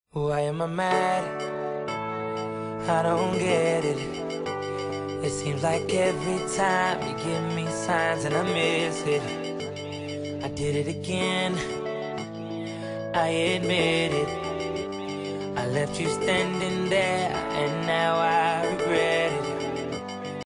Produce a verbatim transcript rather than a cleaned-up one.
Why am I mad? I don't get it. It seems like every time you give me signs and I miss it. I did it again, I admit it. I left you standing there and now I regret it.